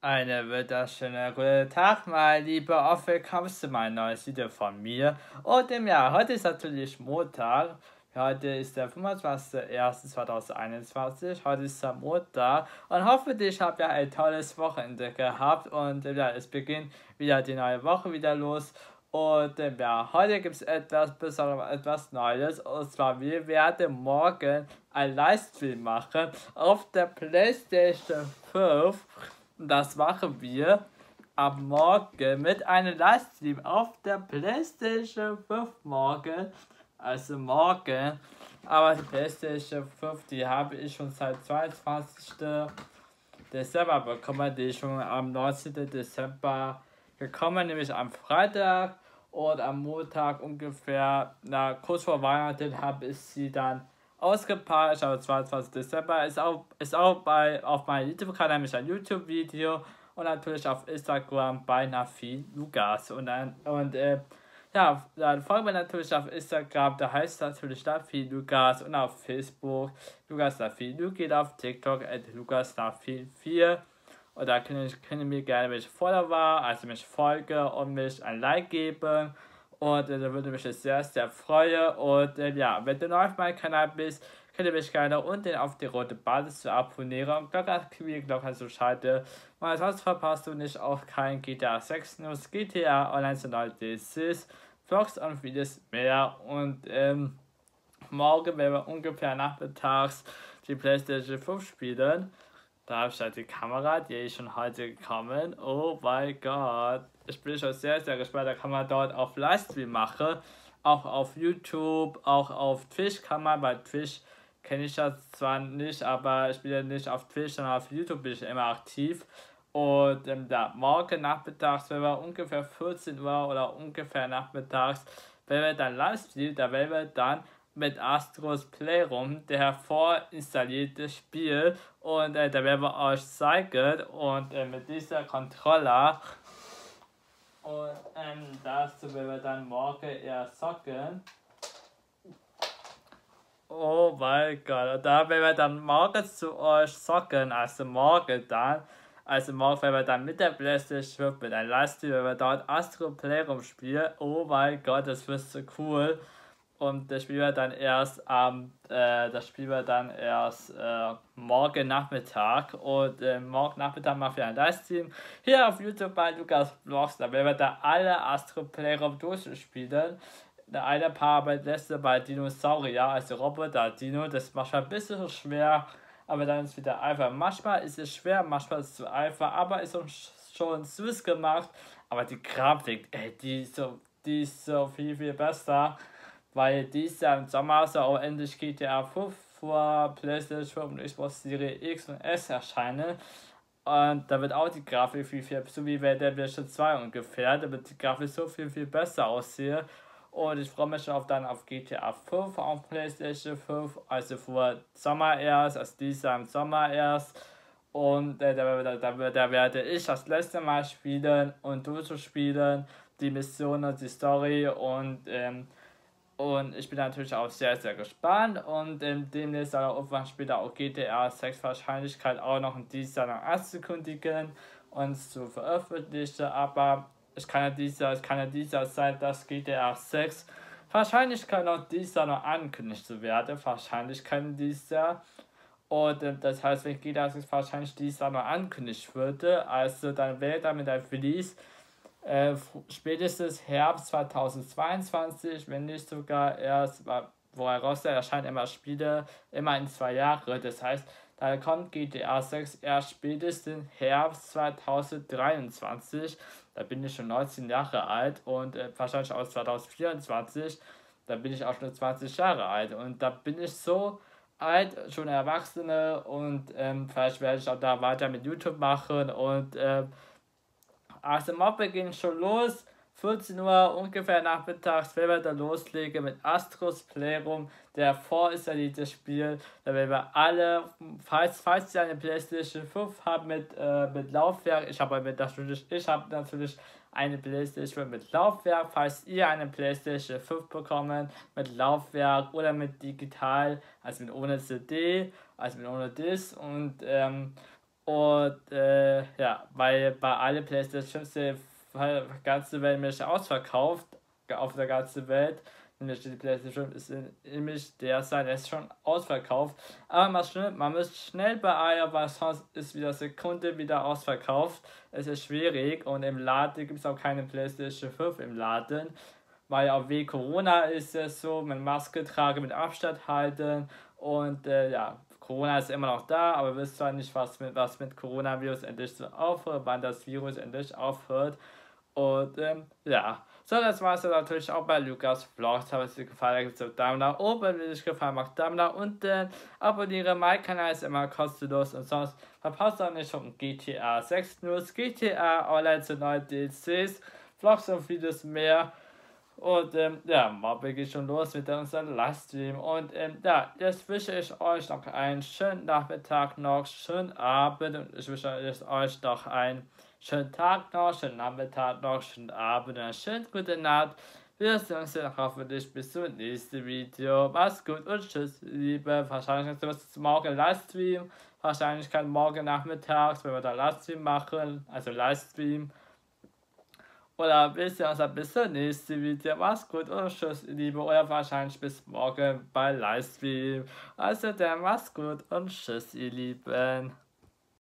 Einen wunderschönen guten Tag, mein Lieber, und willkommen zu meinem neuen Video von mir. Und ja, heute ist natürlich Montag. Heute ist der 25.01.2021. Heute ist der Montag. Und hoffentlich habt ihr ein tolles Wochenende gehabt. Und ja, es beginnt wieder die neue Woche wieder los. Und ja, heute gibt es etwas Besonderes, etwas Neues. Und zwar, wir werden morgen ein Livestream machen auf der PlayStation 5. Das machen wir am Morgen mit einem Livestream auf der PlayStation 5 morgen. Also morgen. Aber die PlayStation 5, die habe ich schon seit 22. Dezember bekommen. Die ist schon am 19. Dezember gekommen, nämlich am Freitag. Und am Montag ungefähr, kurz vor Weihnachten, habe ich sie dann ausgepackt. Aber 22. Dezember ist auch auf meinem YouTube-Kanal, nämlich ein YouTube-Video. Und natürlich auf Instagram bei Nafi Lukas. Ja, dann folgen wir natürlich auf Instagram, da heißt natürlich Nafi Lukas, und auf Facebook Lukas Nafi Luki, auf TikTok Lukas Nafi 4. Und da können mir gerne mich follower, also mich folgen und mich ein Like geben. Und da würde mich sehr, sehr freuen. Und ja, wenn du neu auf meinem Kanal bist, könnt ihr mich gerne unten auf die rote Basis zu abonnieren und Glocke aktivieren, Glocke zu schalten. Weil sonst verpasst du nicht auch kein GTA 6 News, GTA Online zu neuen DLCs, Vlogs und Videos mehr. Und morgen werden wir ungefähr nachmittags die PlayStation 5 spielen. Da habe ich halt die Kamera, die ist schon heute gekommen. Oh mein Gott. Ich bin schon sehr, sehr gespannt. Da kann man dort auf Livestream machen. Auch auf YouTube, auch auf Twitch kann man. Bei Twitch kenne ich das zwar nicht, aber ich bin ja nicht auf Twitch, sondern auf YouTube bin ich immer aktiv. Und da morgen nachmittags, wenn wir ungefähr 14 Uhr oder ungefähr nachmittags, wenn wir dann Livestream, da werden wir dann mit Astros Playroom, der vorinstallierte Spiel, und da werden wir euch zeigen, und mit dieser Controller, und dazu werden wir dann morgen eher zocken. Oh mein Gott, und da werden wir dann morgen zu euch zocken, also morgen werden wir dann mit der PlayStation 5 mit einem Livestream, wenn wir dort Astro Playroom spielen. Oh mein Gott, das wird so cool. Und das spielen wir dann erst morgen Nachmittag. Und morgen Nachmittag machen wir einen Livestream hier auf YouTube bei Lukas Vlogs. Da werden wir da alle Astro Playroom durchspielen. Der eine Paar letzte bei Dinosaurier, also Roboter Dino, das macht ein bisschen schwer, aber dann ist es wieder einfach. Manchmal ist es schwer, manchmal ist es zu einfach, aber ist schon süß gemacht. Aber die Grafik, die ist so viel, viel besser. Weil dies Jahr im Sommer soll auch endlich GTA 5 vor PlayStation und Xbox Series X und S erscheinen. Und da wird auch die Grafik viel, viel, so wie bei der Witcher 2 ungefähr, da wird die Grafik so viel, viel besser aussehen. Und ich freue mich schon auf GTA 5 auf PlayStation 5, also vor Sommer erst, also dieses Jahr im Sommer erst. Und da werde ich das letzte Mal spielen und durchzuspielen, die Missionen, die Story, und ich bin natürlich auch sehr, sehr gespannt, und demnächst soll auch irgendwann später auch GTA 6 Wahrscheinlichkeit auch noch in diesem Jahr noch anzukündigen und zu veröffentlichen, aber es kann ja dieses Jahr sein, dass GTA 6 wahrscheinlich kann auch dieses Jahr noch angekündigt zu werden, wahrscheinlich kann dieses Jahr. Und das heißt, wenn GTA 6 wahrscheinlich dieses Jahr noch angekündigt würde, also dann wäre damit ein Release spätestens Herbst 2022, wenn nicht sogar erst, wo er raus erscheint immer Spiele, immer in 2 Jahre. Das heißt, da kommt GTA 6 erst spätestens Herbst 2023. Da bin ich schon 19 Jahre alt, und wahrscheinlich auch 2024, da bin ich auch schon 20 Jahre alt. Und da bin ich so alt, schon Erwachsene, und vielleicht werde ich auch da weiter mit YouTube machen, und also morgen ging schon los, 14 Uhr ungefähr nachmittags, wenn wir da loslegen mit Astros Playroom, der vorinstallierte Spiel. Da werden wir alle, falls ihr eine PlayStation 5 habt mit Laufwerk, ich habe natürlich eine PlayStation mit Laufwerk. Falls ihr eine PlayStation 5 bekommt mit Laufwerk oder mit digital, also mit ohne CD, also mit ohne Disc, Und ja, weil bei allen PlayStations die ganze Welt nämlich ausverkauft, auf der ganzen Welt. Nämlich die PlayStation ist nämlich derzeit ist schon ausverkauft. Aber man muss schnell beeilen, weil sonst ist wieder Sekunde wieder ausverkauft. Es ist schwierig und im Laden gibt es auch keine PlayStation 5 im Laden. Weil auch wegen Corona ist es so, mit Maske tragen, mit Abstand halten und ja, Corona ist immer noch da, aber wir wissen zwar nicht, was mit Coronavirus endlich so aufhört, wann das Virus endlich aufhört. Und ja, so, das war es dann natürlich auch bei Lukas Vlogs. Habe es dir gefallen, gibt es einen Daumen nach oben. Wenn es dir gefallen macht, Daumen nach unten. Abonniere meinen Kanal, ist immer kostenlos. Und sonst verpasst auch nicht von GTA 6 News, GTA Online zu neuen DLCs, Vlogs und Videos mehr. Und ja, morgen geht schon los mit unserem Livestream. Und ja, jetzt wünsche ich euch noch einen schönen Nachmittag noch, schönen Abend. Und ich wünsche euch noch einen schönen Tag noch, schönen Nachmittag noch, schönen Abend und eine schöne gute Nacht. Wir sehen uns dann hoffentlich bis zum nächsten Video. Macht's gut und tschüss, Liebe. Wahrscheinlich ist morgen Livestream. Wahrscheinlich kann morgen nachmittags, wenn wir da Livestream machen, also Livestream. Oder bis wir uns ein bisschen nächste Video. Mach's gut und tschüss, Liebe. Oder wahrscheinlich bis morgen bei Livestream. Also dann mach's gut und tschüss, ihr Lieben.